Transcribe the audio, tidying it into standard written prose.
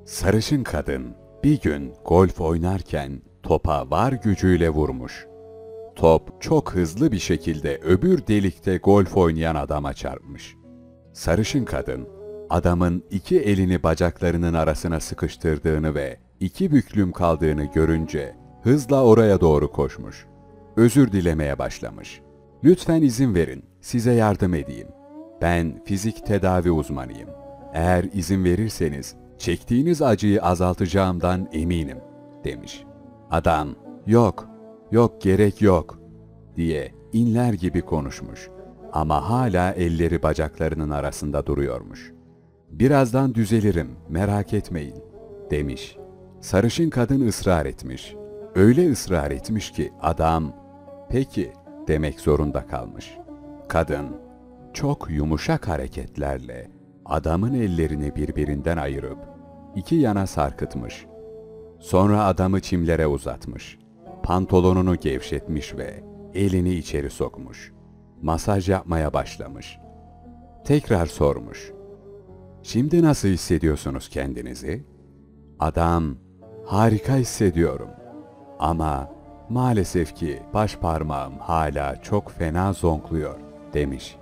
Sarışın kadın bir gün golf oynarken topa var gücüyle vurmuş. Top çok hızlı bir şekilde öbür delikte golf oynayan adama çarpmış. Sarışın kadın, adamın iki elini bacaklarının arasına sıkıştırdığını ve iki büklüm kaldığını görünce hızla oraya doğru koşmuş. Özür dilemeye başlamış. "Lütfen izin verin, size yardım edeyim. Ben fizik tedavi uzmanıyım. Eğer izin verirseniz çektiğiniz acıyı azaltacağımdan eminim," demiş. Adam, "Yok, yok gerek yok," diye inler gibi konuşmuş. Ama hala elleri bacaklarının arasında duruyormuş. "Birazdan düzelirim, merak etmeyin," demiş. Sarışın kadın ısrar etmiş. Öyle ısrar etmiş ki adam, "Peki," demek zorunda kalmış. Kadın, çok yumuşak hareketlerle adamın ellerini birbirinden ayırıp iki yana sarkıtmış. Sonra adamı çimlere uzatmış. Pantolonunu gevşetmiş ve elini içeri sokmuş. Masaj yapmaya başlamış. Tekrar sormuş. "Şimdi nasıl hissediyorsunuz kendinizi?" Adam, "Harika hissediyorum. Ama maalesef ki baş parmağım hala çok fena zonkluyor," demiş.